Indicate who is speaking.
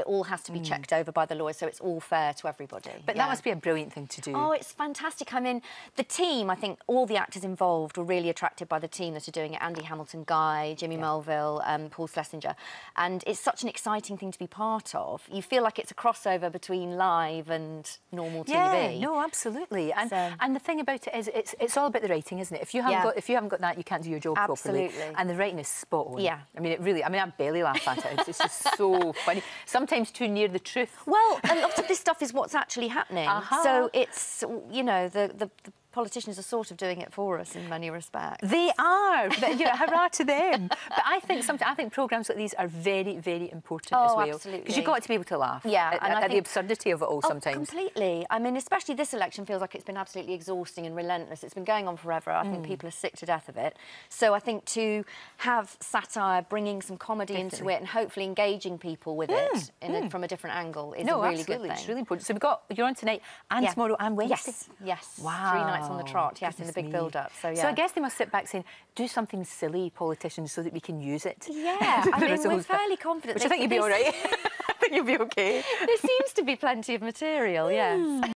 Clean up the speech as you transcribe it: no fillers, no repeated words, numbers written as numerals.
Speaker 1: all has to be checked over by the lawyers, so it's all fair to everybody.
Speaker 2: But that must be a brilliant thing to do.
Speaker 1: Oh, it's fantastic. I mean, the team, I think all the actors involved were really attracted by the team that are doing it. Andy Hamilton, Guy, Jimmy Melville, Paul Schlesinger. And it's such an exciting thing to be part of. You feel like it's a crossover between live and normal TV.
Speaker 2: Yeah, no, absolutely. And the thing about it is, it's all about the writing, isn't it? If you haven't got that, you can't do your job properly. And the writing is spot on.
Speaker 1: Yeah.
Speaker 2: I mean, I barely laugh at it. It's just so funny. Sometimes too near the truth.
Speaker 1: Well, a lot of this stuff is what's actually happening. So it's, you know, the politicians are sort of doing it for us in many respects.
Speaker 2: They are. But, you know, hurrah to them. But I think programmes like these are very, very important as well.
Speaker 1: Absolutely.
Speaker 2: Because you've got to be able to laugh.
Speaker 1: Yeah.
Speaker 2: At the absurdity of it all sometimes.
Speaker 1: Completely. I mean, especially this election feels like it's been absolutely exhausting and relentless. It's been going on forever. I think people are sick to death of it. So I think to have satire, bringing some comedy into it and hopefully engaging people with it from a different angle is a really good thing.
Speaker 2: It's really important. So you're on tonight and tomorrow and Wednesday.
Speaker 1: Yes.
Speaker 2: Wow.
Speaker 1: 3 nights on the trot, in the big build-up. So I
Speaker 2: guess they must sit back saying, do something silly, politicians, so that we can use it.
Speaker 1: Yeah, I mean, we're fairly confident.
Speaker 2: Which I think you'd be all right. I think you'll be OK.
Speaker 1: There seems to be plenty of material, yes.